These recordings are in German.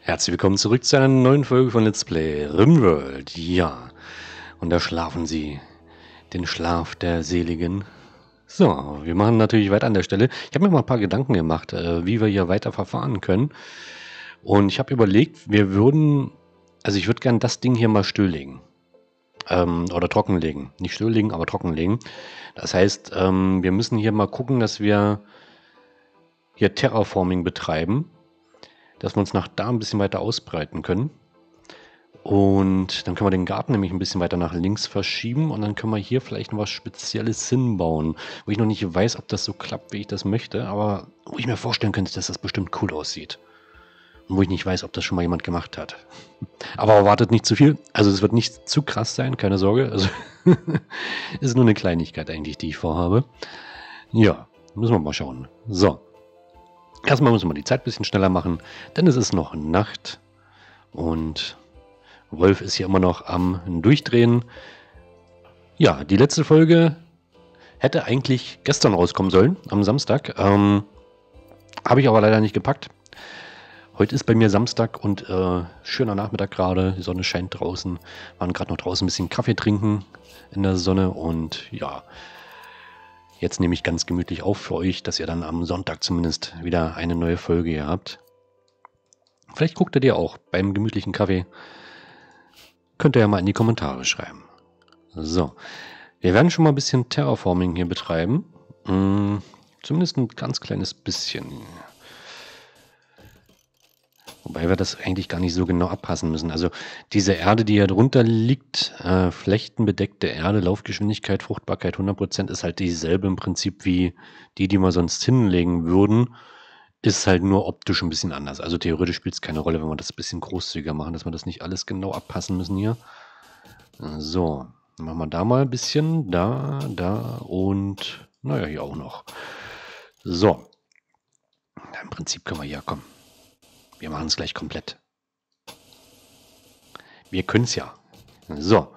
Herzlich willkommen zurück zu einer neuen Folge von Let's Play RimWorld. Ja, und da schlafen sie. Den Schlaf der Seligen. So, wir machen natürlich weiter an der Stelle. Ich habe mir mal ein paar Gedanken gemacht, wie wir hier weiter verfahren können. Und ich habe überlegt, also ich würde gerne das Ding hier mal stilllegen. Oder trockenlegen. Nicht stilllegen, aber trockenlegen. Das heißt, wir müssen hier mal gucken, dass wir hier Terraforming betreiben. Dass wir uns nach da ein bisschen weiter ausbreiten können. Und dann können wir den Garten nämlich ein bisschen weiter nach links verschieben und dann können wir hier vielleicht noch was Spezielles hinbauen, wo ich noch nicht weiß, ob das so klappt, wie ich das möchte, aber wo ich mir vorstellen könnte, dass das bestimmt cool aussieht. Und wo ich nicht weiß, ob das schon mal jemand gemacht hat. Aber erwartet nicht zu viel, also es wird nicht zu krass sein, keine Sorge. Also ist nur eine Kleinigkeit eigentlich, die ich vorhabe. Ja, müssen wir mal schauen. So. Erstmal müssen wir die Zeit ein bisschen schneller machen, denn es ist noch Nacht und Wolf ist hier immer noch am Durchdrehen. Ja, die letzte Folge hätte eigentlich gestern rauskommen sollen, am Samstag. Habe ich aber leider nicht gepackt. Heute ist bei mir Samstag und schöner Nachmittag gerade. Die Sonne scheint draußen. Waren gerade noch draußen ein bisschen Kaffee trinken in der Sonne und ja. Jetzt nehme ich ganz gemütlich auf für euch, dass ihr dann am Sonntag zumindest wieder eine neue Folge hier habt. Vielleicht guckt ihr dir auch beim gemütlichen Kaffee. Könnt ihr ja mal in die Kommentare schreiben. So, wir werden schon mal ein bisschen Terraforming hier betreiben. Zumindest ein ganz kleines bisschen. Wobei wir das eigentlich gar nicht so genau abpassen müssen. Also diese Erde, die hier drunter liegt, flächenbedeckte Erde, Laufgeschwindigkeit, Fruchtbarkeit 100% ist halt dieselbe im Prinzip wie die wir sonst hinlegen würden. Ist halt nur optisch ein bisschen anders. Also theoretisch spielt es keine Rolle, wenn wir das ein bisschen großzügiger machen, dass wir das nicht alles genau abpassen müssen hier. So, dann machen wir da mal ein bisschen, da und naja, hier auch noch. So, im Prinzip können wir hier kommen. Wir machen es gleich komplett. Wir können es ja. So.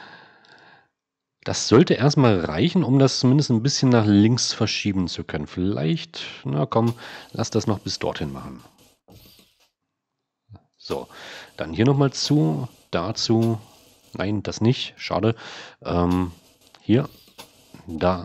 Das sollte erstmal reichen, um das zumindest ein bisschen nach links verschieben zu können. Vielleicht, na komm, lass das noch bis dorthin machen. So, dann hier nochmal zu, dazu. Nein, das nicht, schade. Hier, da.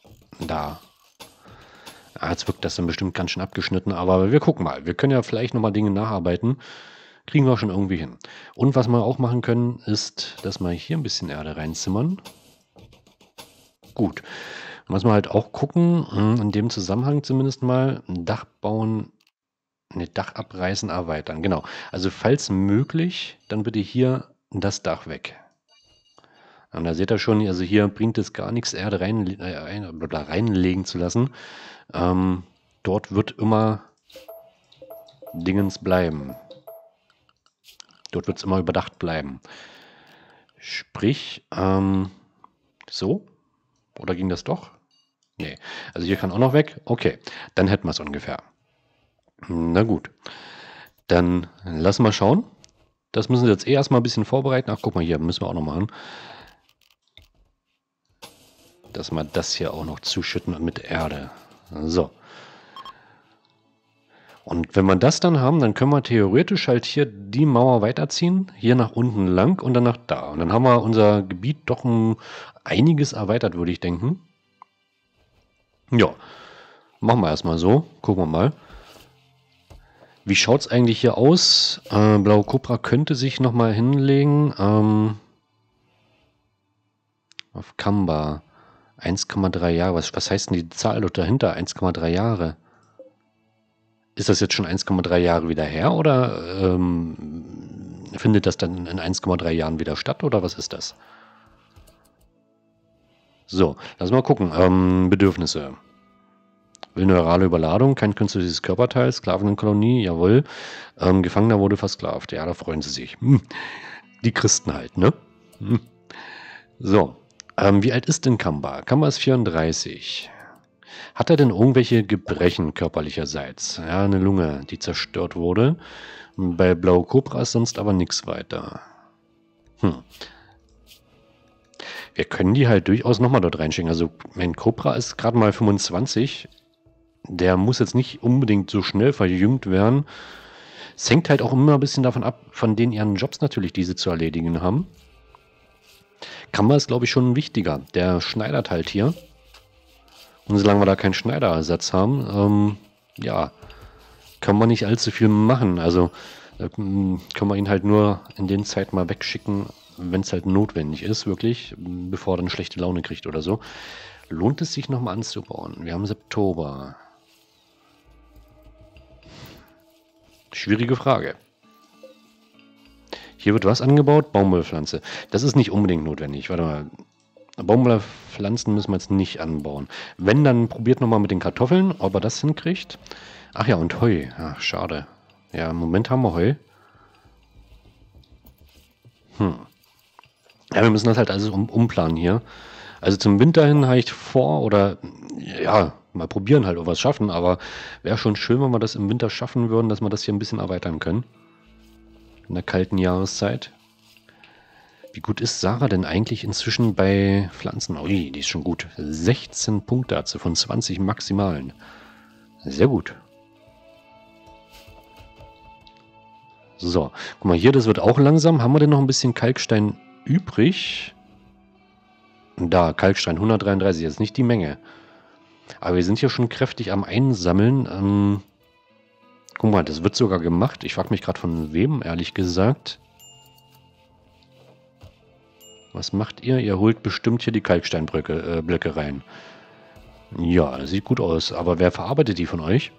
Jetzt wirkt das dann bestimmt ganz schön abgeschnitten, aber wir gucken mal. Wir können ja vielleicht nochmal Dinge nacharbeiten. Kriegen wir schon irgendwie hin. Und was wir auch machen können, ist, dass wir hier ein bisschen Erde reinzimmern. Gut. Und was wir halt auch gucken, in dem Zusammenhang zumindest mal, ein Dach bauen, Dach abreißen, erweitern. Genau. Also falls möglich, dann bitte hier das Dach weg. Und da seht ihr schon, also hier bringt es gar nichts, Erde reinlegen zu lassen. Dort wird immer Dingens bleiben. Dort wird es immer überdacht bleiben. Sprich, so? Oder ging das doch? Nee. Also hier kann auch noch weg. Okay, dann hätten wir es ungefähr. Na gut. Dann lassen wir schauen. Das müssen wir jetzt erstmal ein bisschen vorbereiten. Ach, guck mal, hier müssen wir auch noch machen. Dass wir das hier auch noch zuschütten mit Erde. So. Und wenn wir das dann haben, dann können wir theoretisch halt hier die Mauer weiterziehen, hier nach unten lang und dann nach da. Und dann haben wir unser Gebiet doch einiges erweitert, würde ich denken. Ja, machen wir erstmal so. Gucken wir mal. Wie schaut es eigentlich hier aus? Blaue Cobra könnte sich nochmal hinlegen. Auf Kamba. 1,3 Jahre. Was heißt denn die Zahl dort dahinter? 1,3 Jahre. Ist das jetzt schon 1,3 Jahre wieder her oder findet das dann in 1,3 Jahren wieder statt oder was ist das? So, lass mal gucken. Bedürfnisse. Will neurale Überladung, kein künstliches Körperteil, Sklavenkolonie, jawohl. Gefangener wurde versklavt. Ja, da freuen sie sich. Die Christen halt, ne? So. Wie alt ist denn Kamba? Kamba ist 34. Hat er denn irgendwelche Gebrechen körperlicherseits? Ja, eine Lunge, die zerstört wurde. Bei Blaue Cobra ist sonst aber nichts weiter. Wir können die halt durchaus nochmal dort reinschicken. Also mein Cobra ist gerade mal 25. Der muss jetzt nicht unbedingt so schnell verjüngt werden. Es hängt halt auch immer ein bisschen davon ab, von den ihren Jobs natürlich, die sie zu erledigen haben. Kammer ist, glaube ich, schon wichtiger. Der schneidert halt hier. Und solange wir da keinen Schneiderersatz haben, ja, kann man nicht allzu viel machen. Also können wir ihn halt nur in den Zeiten mal wegschicken, wenn es halt notwendig ist, wirklich, bevor er dann schlechte Laune kriegt oder so. Lohnt es sich nochmal anzubauen? Wir haben Oktober. Schwierige Frage. Hier wird was angebaut? Baumwollpflanze. Das ist nicht unbedingt notwendig. Warte mal. Baumwollpflanzen müssen wir jetzt nicht anbauen. Wenn, dann probiert nochmal mit den Kartoffeln, ob er das hinkriegt. Ach ja, und Heu. Ach, schade. Ja, im Moment haben wir Heu. Ja, wir müssen das halt also umplanen hier. Also zum Winter hin habe ich vor, oder ja, mal probieren halt, ob wir es schaffen, aber wäre schon schön, wenn wir das im Winter schaffen würden, dass wir das hier ein bisschen erweitern können. In der kalten Jahreszeit. Wie gut ist Sarah denn eigentlich inzwischen bei Pflanzen? Ui, die ist schon gut. 16 Punkte hat sie von 20 maximalen. Sehr gut. So, guck mal hier, das wird auch langsam. Haben wir denn noch ein bisschen Kalkstein übrig? Da, Kalkstein 133, das ist nicht die Menge. Aber wir sind hier schon kräftig am Einsammeln. Guck mal, das wird sogar gemacht. Ich frage mich gerade von wem, ehrlich gesagt. Was macht ihr? Ihr holt bestimmt hier die Kalksteinblöcke rein. Ja, das sieht gut aus. Aber wer verarbeitet die von euch?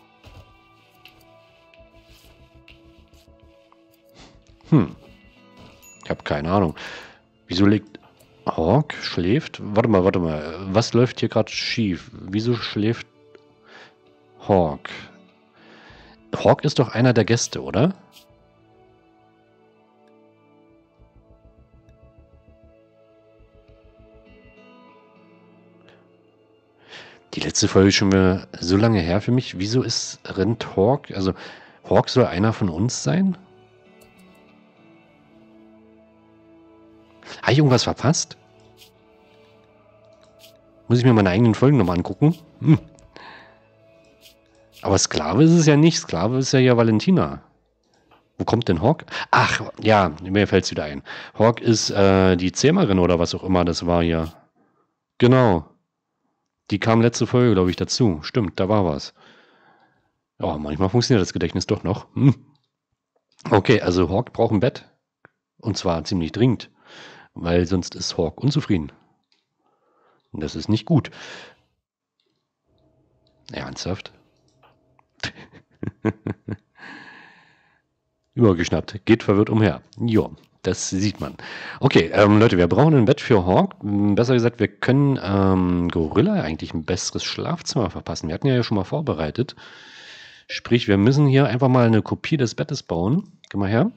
Ich habe keine Ahnung. Wieso legt... Hawk schläft? Warte mal. Was läuft hier gerade schief? Wieso schläft Hawk? Hawk ist doch einer der Gäste, oder? Die letzte Folge ist schon wieder so lange her für mich. Wieso rennt Hawk? Also, Hawk soll einer von uns sein? Habe ich irgendwas verpasst? Muss ich mir meine eigenen Folgen nochmal angucken? Aber Sklave ist es ja nicht. Sklave ist ja Valentina. Wo kommt denn Hawk? Ach, ja, mir fällt es wieder ein. Hawk ist die Zähmerin oder was auch immer das war hier. Genau. Die kam letzte Folge, glaube ich, dazu. Stimmt, da war was. Oh, manchmal funktioniert das Gedächtnis doch noch. Okay, also Hawk braucht ein Bett. Und zwar ziemlich dringend. Weil sonst ist Hawk unzufrieden. Und das ist nicht gut. Ernsthaft? Übergeschnappt. Geht verwirrt umher. Jo, das sieht man. Okay, Leute, wir brauchen ein Bett für Hawk. Besser gesagt, wir können Gorilla eigentlich ein besseres Schlafzimmer verpassen. Wir hatten ja schon mal vorbereitet. Sprich, wir müssen hier einfach mal eine Kopie des Bettes bauen. Geh mal her.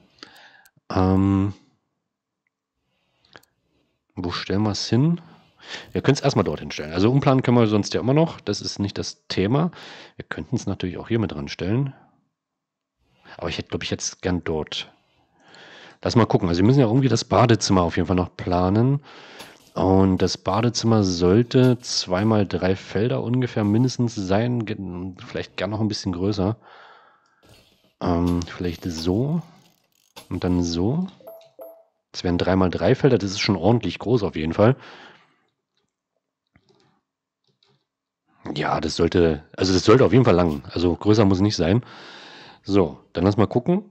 Wo stellen wir es hin? Wir können es erstmal dorthin stellen. Also umplanen können wir sonst ja immer noch. Das ist nicht das Thema. Wir könnten es natürlich auch hier mit dran stellen. Aber ich hätte, glaube ich, jetzt gern dort. Lass mal gucken. Also wir müssen ja irgendwie das Badezimmer auf jeden Fall noch planen. Und das Badezimmer sollte 2x3 Felder ungefähr mindestens sein. Vielleicht gern noch ein bisschen größer. Vielleicht so. Und dann so. Das wären 3x3 Felder. Das ist schon ordentlich groß auf jeden Fall. Ja, das sollte auf jeden Fall lang. Also größer muss es nicht sein. So, dann lass mal gucken.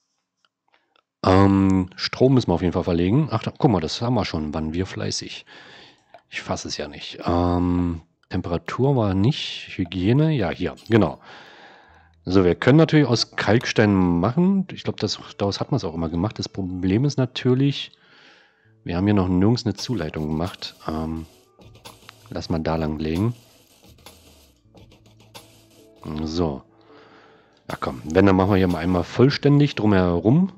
Strom müssen wir auf jeden Fall verlegen. Ach, guck mal, das haben wir schon. Waren wir fleißig. Ich fasse es ja nicht. Temperatur war nicht. Hygiene, ja, hier, genau. So, wir können natürlich aus Kalkstein machen. Ich glaube, daraus hat man es auch immer gemacht. Das Problem ist natürlich, wir haben hier noch nirgends eine Zuleitung gemacht. Lass mal da lang legen. So. Ja komm, wenn, dann machen wir hier mal einmal vollständig drumherum.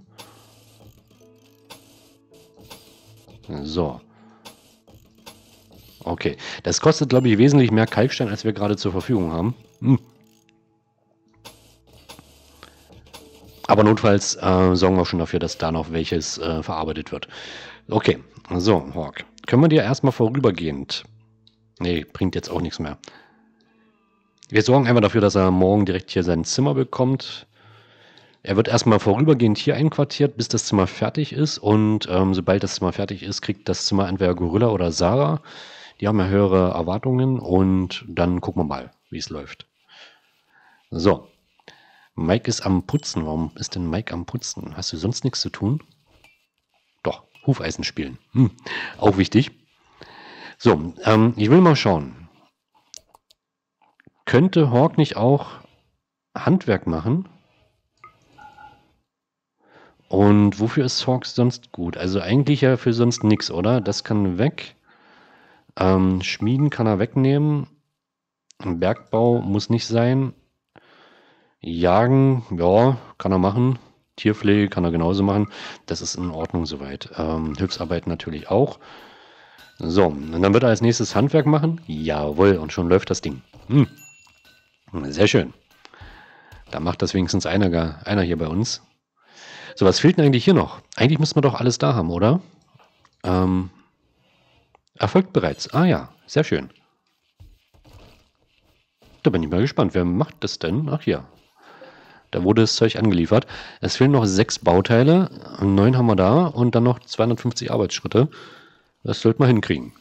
So. Okay. Das kostet, glaube ich, wesentlich mehr Kalkstein, als wir gerade zur Verfügung haben. Aber notfalls sorgen wir schon dafür, dass da noch welches verarbeitet wird. Okay. So, Hawk. Können wir dir erstmal vorübergehend... Nee, bringt jetzt auch nichts mehr. Wir sorgen einfach dafür, dass er morgen direkt hier sein Zimmer bekommt. Er wird erstmal vorübergehend hier einquartiert, bis das Zimmer fertig ist. Und sobald das Zimmer fertig ist, kriegt das Zimmer entweder Gorilla oder Sarah. Die haben ja höhere Erwartungen und dann gucken wir mal, wie es läuft. So, Mike ist am Putzen. Warum ist denn Mike am Putzen? Hast du sonst nichts zu tun? Doch, Hufeisen spielen. Auch wichtig. So, ich will mal schauen. Könnte Hawk nicht auch Handwerk machen? Und wofür ist Hawk sonst gut? Also eigentlich ja für sonst nichts, oder? Das kann weg. Schmieden kann er wegnehmen. Bergbau muss nicht sein. Jagen, ja, kann er machen. Tierpflege kann er genauso machen. Das ist in Ordnung soweit. Hilfsarbeit natürlich auch. So, und dann wird er als nächstes Handwerk machen. Jawohl, und schon läuft das Ding. Sehr schön. Da macht das wenigstens einer hier bei uns. So, was fehlt denn eigentlich hier noch? Eigentlich müssen wir doch alles da haben, oder? Erfolgt bereits. Ah ja, sehr schön. Da bin ich mal gespannt. Wer macht das denn? Ach ja. Da wurde das Zeug angeliefert. Es fehlen noch 6 Bauteile. 9 haben wir da. Und dann noch 250 Arbeitsschritte. Das sollte man hinkriegen.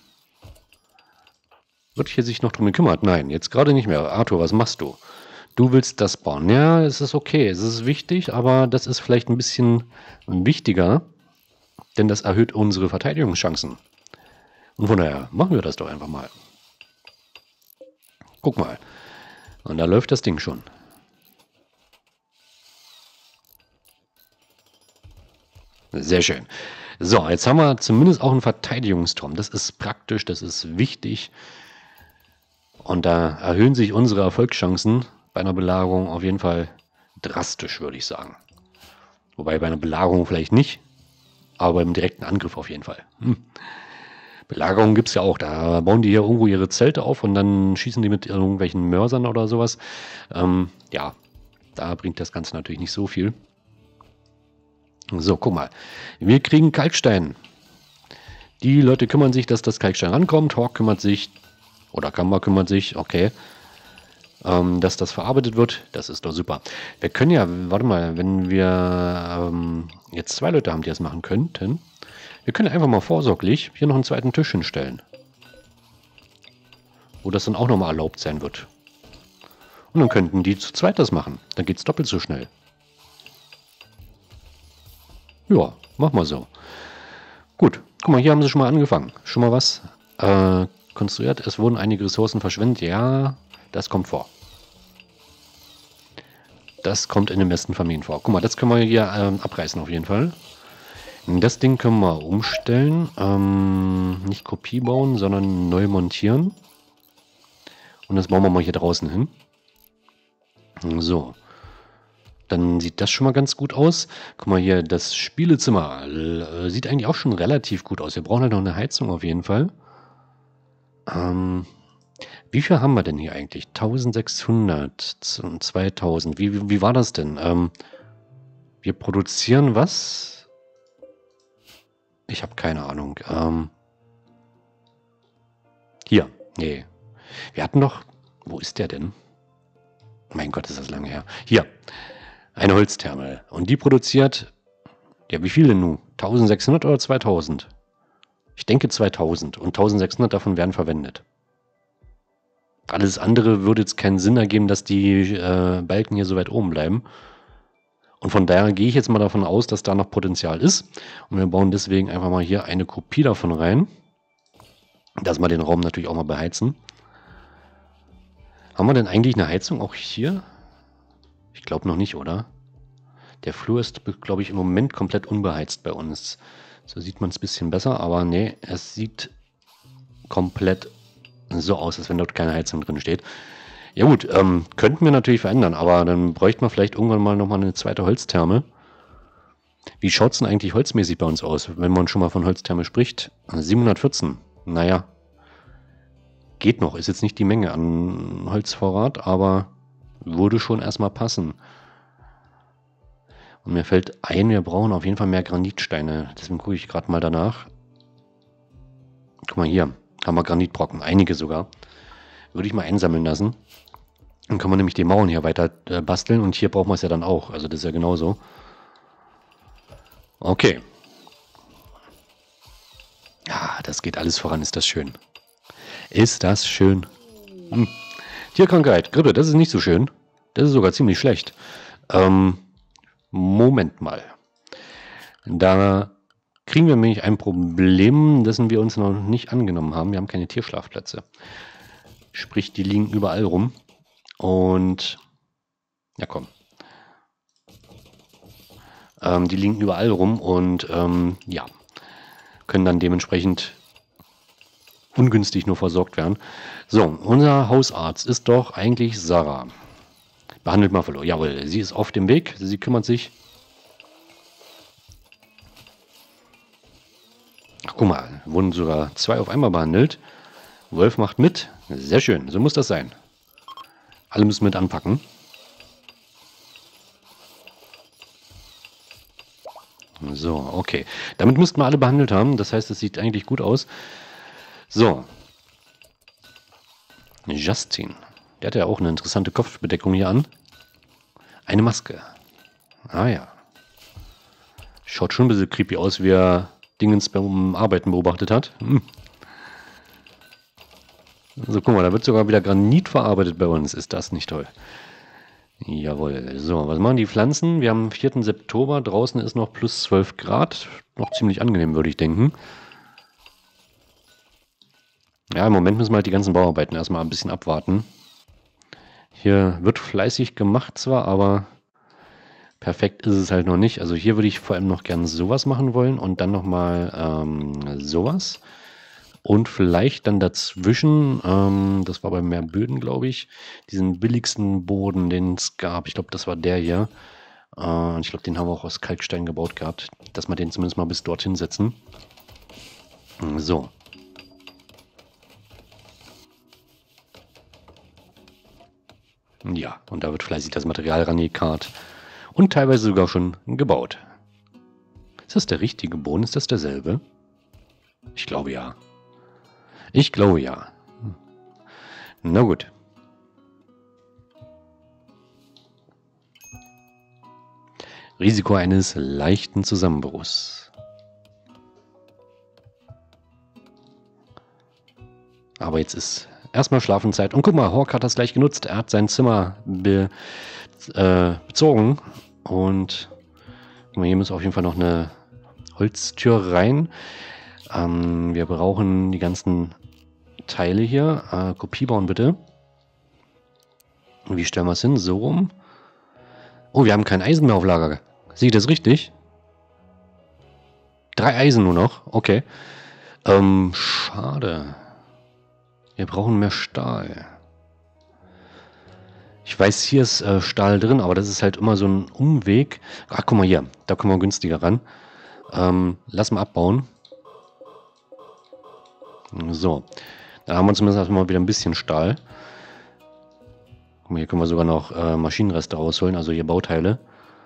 Wird hier sich noch drum gekümmert? Nein, jetzt gerade nicht mehr. Arthur, was machst du? Du willst das bauen. Ja, es ist okay. Es ist wichtig, aber das ist vielleicht ein bisschen wichtiger. Denn das erhöht unsere Verteidigungschancen. Und von daher machen wir das doch einfach mal. Guck mal. Und da läuft das Ding schon. Sehr schön. So, jetzt haben wir zumindest auch einen Verteidigungsturm. Das ist praktisch, das ist wichtig. Und da erhöhen sich unsere Erfolgschancen bei einer Belagerung auf jeden Fall drastisch, würde ich sagen. Wobei bei einer Belagerung vielleicht nicht, aber beim direkten Angriff auf jeden Fall. Belagerung gibt es ja auch. Da bauen die hier irgendwo ihre Zelte auf und dann schießen die mit irgendwelchen Mörsern oder sowas. Ja, da bringt das Ganze natürlich nicht so viel. So, guck mal. Wir kriegen Kalkstein. Die Leute kümmern sich, dass das Kalkstein rankommt. Hawk kümmert sich, oder Kamba kümmert sich, okay. Dass das verarbeitet wird, das ist doch super. Wir können ja, warte mal, wenn wir jetzt 2 Leute haben, die das machen könnten, wir können einfach mal vorsorglich hier noch einen zweiten Tisch hinstellen. Wo das dann auch nochmal erlaubt sein wird. Und dann könnten die zu zweit das machen. Dann geht es doppelt so schnell. Ja, mach mal so. Gut, guck mal, hier haben sie schon mal angefangen. Schon mal was konstruiert. Es wurden einige Ressourcen verschwendet. Ja, das kommt vor. Das kommt in den besten Familien vor. Guck mal, das können wir hier abreißen auf jeden Fall. Das Ding können wir umstellen. Nicht Kopie bauen, sondern neu montieren. Und das bauen wir mal hier draußen hin. So. Dann sieht das schon mal ganz gut aus. Guck mal hier, das Spielezimmer sieht eigentlich auch schon relativ gut aus. Wir brauchen halt noch eine Heizung auf jeden Fall. Wie viel haben wir denn hier eigentlich? 1600 und 2000. Wie war das denn? Wir produzieren was? Ich habe keine Ahnung. Hier. Nee. Wir hatten doch... Wo ist der denn? Mein Gott, ist das lange her. Hier. Eine Holztherme. Und die produziert... Ja, wie viel denn nun? 1600 oder 2000? Ich denke 2000. Und 1600 davon werden verwendet. Alles andere würde jetzt keinen Sinn ergeben, dass die Balken hier so weit oben bleiben. Und von daher gehe ich jetzt mal davon aus, dass da noch Potenzial ist. Und wir bauen deswegen einfach mal hier eine Kopie davon rein. Dass wir den Raum natürlich auch mal beheizen. Haben wir denn eigentlich eine Heizung auch hier? Ich glaube noch nicht, oder? Der Flur ist, glaube ich, im Moment komplett unbeheizt bei uns. So sieht man es ein bisschen besser, aber nee, es sieht komplett so aus, als wenn dort keine Heizung drin steht. Ja gut, könnten wir natürlich verändern, aber dann bräuchte man vielleicht irgendwann mal nochmal eine zweite Holztherme. Wie schaut es denn eigentlich holzmäßig bei uns aus, wenn man schon mal von Holztherme spricht? 714, naja, geht noch, ist jetzt nicht die Menge an Holzvorrat, aber würde schon erstmal passen. Und mir fällt ein, wir brauchen auf jeden Fall mehr Granitsteine, deswegen gucke ich gerade mal danach. Guck mal hier, haben wir Granitbrocken, einige sogar. Würde ich mal einsammeln lassen. Dann kann man nämlich die Mauern hier weiter basteln und hier brauchen wir es ja dann auch. Also das ist ja genauso. Okay. Ja, das geht alles voran. Ist das schön. Ist das schön. Tierkrankheit, Grippe, das ist nicht so schön. Das ist sogar ziemlich schlecht. Moment mal. Da kriegen wir nämlich ein Problem, dessen wir uns noch nicht angenommen haben. Wir haben keine Tierschlafplätze. Sprich, die liegen überall rum. Und ja, komm. Die liegen überall rum und ja, können dann dementsprechend ungünstig nur versorgt werden. So, unser Hausarzt ist doch eigentlich Sarah. Behandelt Muffalo. Jawohl, sie ist auf dem Weg. Sie kümmert sich. Ach, guck mal, wurden sogar 2 auf einmal behandelt. Wolf macht mit. Sehr schön, so muss das sein. Alle müssen mit anpacken. So, okay. Damit müssten wir alle behandelt haben. Das heißt, es sieht eigentlich gut aus. So. Justin. Der hat ja auch eine interessante Kopfbedeckung hier an. Eine Maske. Ah ja. Schaut schon ein bisschen creepy aus, wie er Dingens beim Arbeiten beobachtet hat. So, guck mal, da wird sogar wieder Granit verarbeitet bei uns. Ist das nicht toll? Jawohl. So, was machen die Pflanzen? Wir haben am 4. September. Draußen ist noch plus 12 Grad. Noch ziemlich angenehm, würde ich denken. Ja, im Moment müssen wir halt die ganzen Bauarbeiten erstmal ein bisschen abwarten. Hier wird fleißig gemacht zwar, aber perfekt ist es halt noch nicht. Also hier würde ich vor allem noch gern sowas machen wollen und dann nochmal sowas. Und vielleicht dann dazwischen, das war bei Meerböden, glaube ich, diesen billigsten Boden, den es gab. Ich glaube, das war der hier. Und ich glaube, den haben wir auch aus Kalkstein gebaut gehabt, dass wir den zumindest mal bis dorthin setzen. So. Ja, und da wird fleißig das Material rangekarrt und teilweise sogar schon gebaut. Ist das der richtige Boden? Ist das derselbe? Ich glaube ja. Ich glaube ja. Na gut. Risiko eines leichten Zusammenbruchs. Aber jetzt ist erstmal Schlafenszeit. Und guck mal, Hawk hat das gleich genutzt. Er hat sein Zimmer bezogen. Und guck mal, hier muss auf jeden Fall noch eine Holztür rein. Wir brauchen die ganzen Teile hier. Kopie bauen bitte. Wie stellen wir es hin? So rum. Oh, wir haben kein Eisen mehr auf Lager. Sehe ich das richtig? 3 Eisen nur noch. Okay. Schade. Wir brauchen mehr Stahl. Ich weiß, hier ist Stahl drin, aber das ist halt immer so ein Umweg. Ach, guck mal hier. Da kommen wir günstiger ran. Lass mal abbauen. So. Da haben wir zumindest erstmal wieder ein bisschen Stahl. Guck mal, hier können wir sogar noch Maschinenreste rausholen, also hier Bauteile.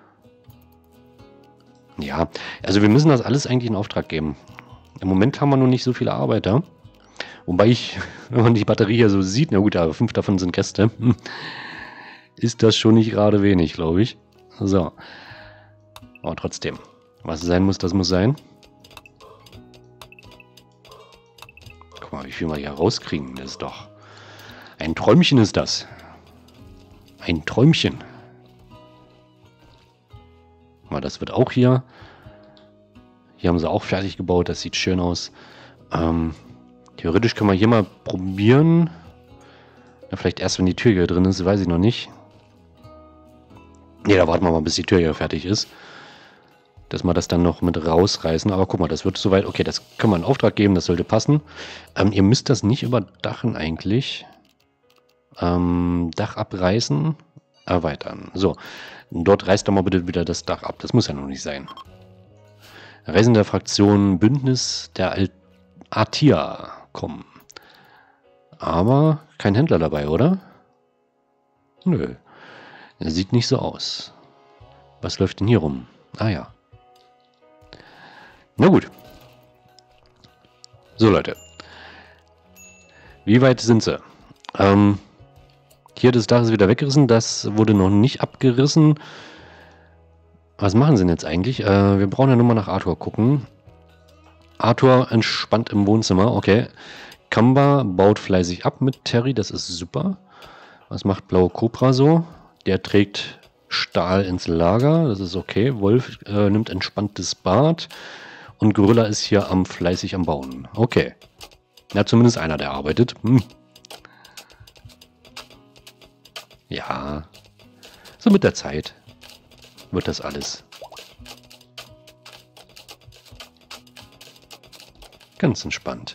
Ja, also wir müssen das alles eigentlich in Auftrag geben. Im Moment haben wir noch nicht so viele Arbeiter. Wobei ich, wenn man die Batterie hier so sieht, na gut, aber 5 davon sind Gäste, ist das schon nicht gerade wenig, glaube ich. So. Aber trotzdem, was sein muss, das muss sein. Guck mal, wie viel wir hier rauskriegen. Das ist doch ein Träumchen ist das. Ein Träumchen. Mal, das wird auch hier. Hier haben sie auch fertig gebaut. Das sieht schön aus. Theoretisch können wir hier mal probieren. Ja, vielleicht erst, wenn die Tür hier drin ist. Weiß ich noch nicht. Ne, da warten wir mal, bis die Tür hier fertig ist. Dass wir das dann noch mit rausreißen. Aber guck mal, das wird soweit. Okay, das können wir in Auftrag geben. Das sollte passen. Ihr müsst das nicht überdachen eigentlich. Dach abreißen. Erweitern. So. Dort reißt doch mal bitte wieder das Dach ab. Das muss ja noch nicht sein. Reisen der Fraktion Bündnis der Atia kommen. Aber kein Händler dabei, oder? Nö. Sieht nicht so aus. Was läuft denn hier rum? Ah ja. Na gut. So, Leute. Wie weit sind sie? Hier, das Dach ist wieder weggerissen. Das wurde noch nicht abgerissen. Was machen sie denn jetzt eigentlich? Wir brauchen ja nur mal nach Arthur gucken. Arthur entspannt im Wohnzimmer. Okay. Kamba baut fleißig ab mit Terry. Das ist super. Was macht Blaue Cobra so? Der trägt Stahl ins Lager. Das ist okay. Wolf nimmt entspanntes Bad. Und Gorilla ist hier fleißig am Bauen. Okay. Ja, zumindest einer, der arbeitet. Ja. So mit der Zeit wird das alles ganz entspannt.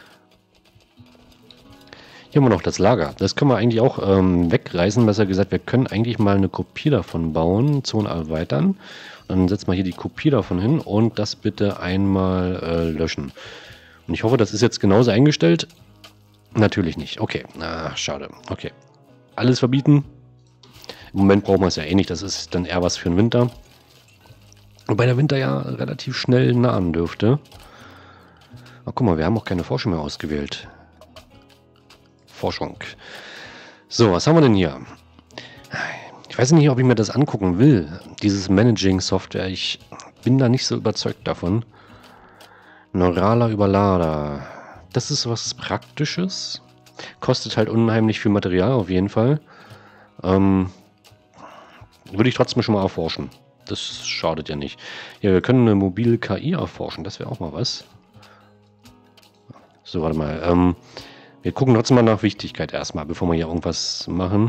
Hier haben wir noch das Lager. Das können wir eigentlich auch wegreißen. Besser gesagt, wir können eigentlich mal eine Kopie davon bauen. Zone erweitern. Dann setzen wir hier die Kopie davon hin und das bitte einmal löschen. Und ich hoffe, das ist jetzt genauso eingestellt. Natürlich nicht. Okay. Ach, schade. Okay. Alles verbieten. Im Moment brauchen wir es ja eh nicht. Das ist dann eher was für den Winter. Wobei der Winter ja relativ schnell nahen dürfte. Ach, guck mal, wir haben auch keine Forschung mehr ausgewählt. Forschung. So, was haben wir denn hier? Ich weiß nicht, ob ich mir das angucken will. Dieses Managing-Software. Ich bin da nicht so überzeugt davon. Neuraler Überlader. Das ist was Praktisches. Kostet halt unheimlich viel Material auf jeden Fall. Würde ich trotzdem schon mal erforschen. Das schadet ja nicht. Ja, wir können eine mobile KI erforschen. Das wäre auch mal was. So, warte mal. Wir gucken trotzdem mal nach Wichtigkeit erstmal, bevor wir hier irgendwas machen.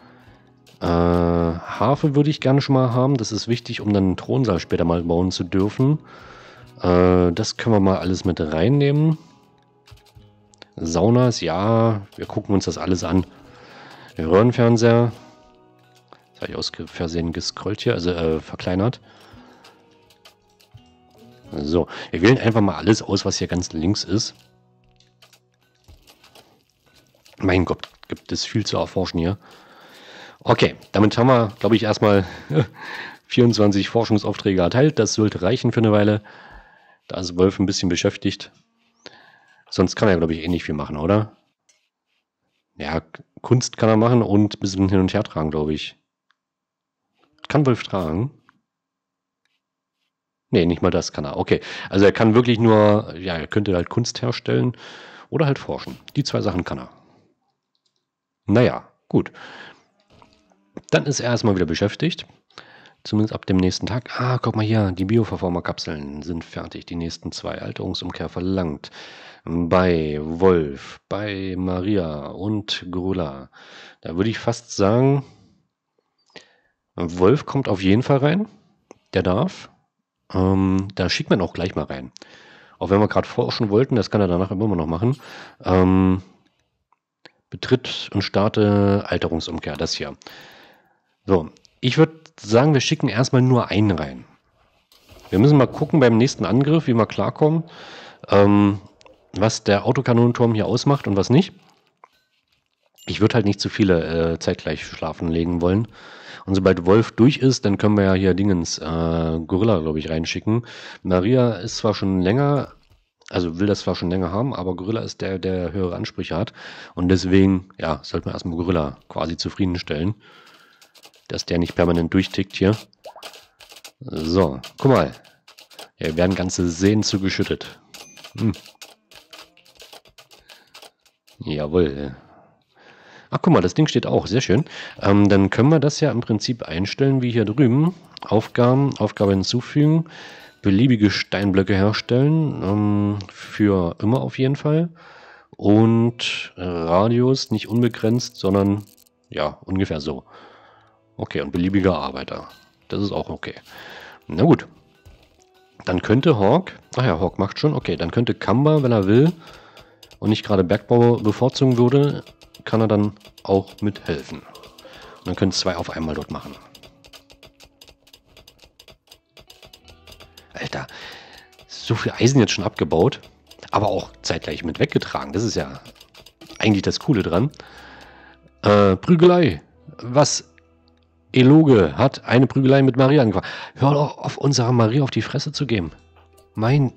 Harfe würde ich gerne schon mal haben. Das ist wichtig, um dann einen Thronsaal später mal bauen zu dürfen. Das können wir mal alles mit reinnehmen. Saunas, ja. Wir gucken uns das alles an. Röhrenfernseher. Das habe ich aus Versehen gescrollt hier, also verkleinert. So, wir wählen einfach mal alles aus, was hier ganz links ist. Mein Gott, gibt es viel zu erforschen hier. Okay, damit haben wir, glaube ich, erstmal 24 Forschungsaufträge erteilt. Das sollte reichen für eine Weile. Da ist Wolf ein bisschen beschäftigt. Sonst kann er, glaube ich, eh nicht viel machen, oder? Ja, Kunst kann er machen und ein bisschen hin und her tragen, glaube ich. Kann Wolf tragen? Nee, nicht mal das kann er. Okay, also er kann wirklich nur, ja, er könnte halt Kunst herstellen oder halt forschen. Die zwei Sachen kann er. Naja, gut. Dann ist er erstmal wieder beschäftigt. Zumindest ab dem nächsten Tag. Ah, guck mal hier, die Bioverformer-Kapseln sind fertig. Die nächsten 2. Alterungsumkehr verlangt. Bei Wolf, bei Maria und Gorilla. Da würde ich fast sagen, Wolf kommt auf jeden Fall rein. Der darf. Da schickt man auch gleich mal rein. Auch wenn wir gerade forschen wollten, das kann er danach immer noch machen. Betritt und starte Alterungsumkehr, das hier. So, ich würde sagen, wir schicken erstmal nur einen rein. Wir müssen mal gucken beim nächsten Angriff, wie wir klarkommen, was der Autokanonenturm hier ausmacht und was nicht. Ich würde halt nicht zu viele zeitgleich schlafen legen wollen. Und sobald Wolf durch ist, dann können wir ja hier Gorilla, glaube ich, reinschicken. Maria ist zwar schon länger, also will das zwar schon länger haben, aber Gorilla ist der höhere Ansprüche hat. Und deswegen, ja, sollte man erstmal Gorilla quasi zufriedenstellen. Dass der nicht permanent durchtickt hier. So, guck mal. Hier werden ganze Seen zugeschüttet. Jawohl. Ach, guck mal, das Ding steht auch. Sehr schön. Dann können wir das ja im Prinzip einstellen wie hier drüben. Aufgabe hinzufügen. Beliebige Steinblöcke herstellen. Für immer auf jeden Fall. Und Radius nicht unbegrenzt, sondern ja, ungefähr so. Okay, und beliebiger Arbeiter. Das ist auch okay. Na gut. Dann könnte Hawk, ach ja, Hawk macht schon, okay, dann könnte Kamba, wenn er will und nicht gerade Bergbau bevorzugen würde, kann er dann auch mithelfen. Und dann können 2 auf einmal dort machen. Alter, so viel Eisen jetzt schon abgebaut, aber auch zeitgleich mit weggetragen. Das ist ja eigentlich das Coole dran. Prügelei. Was? Eloge hat eine Prügelei mit Maria angefangen. Hör doch auf, unserer Maria auf die Fresse zu geben. Maria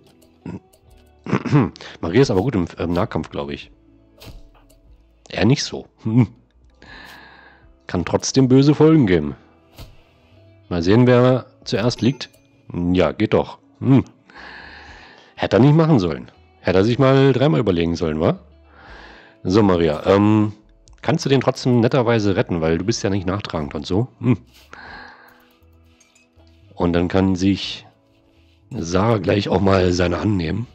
ist aber gut im Nahkampf, glaube ich. Er nicht so. kann trotzdem böse Folgen geben. Mal sehen, wer zuerst liegt. Ja, geht doch. Hätte er nicht machen sollen. Hätte er sich mal dreimal überlegen sollen, wa? So, Maria, kannst du den trotzdem netterweise retten, weil du bist ja nicht nachtragend und so. Und dann kann sich Sarah gleich auch mal seine annehmen.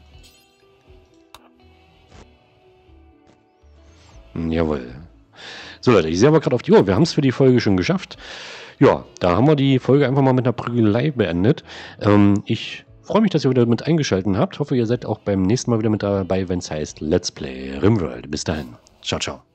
Jawohl. So Leute, ich sehe aber gerade auf die Uhr. Wir haben es für die Folge schon geschafft. Ja, da haben wir die Folge einfach mal mit einer Prügelei beendet. Ich freue mich, dass ihr wieder mit eingeschaltet habt. Hoffe, ihr seid auch beim nächsten Mal wieder mit dabei, wenn es heißt Let's Play RimWorld. Bis dahin. Ciao, ciao.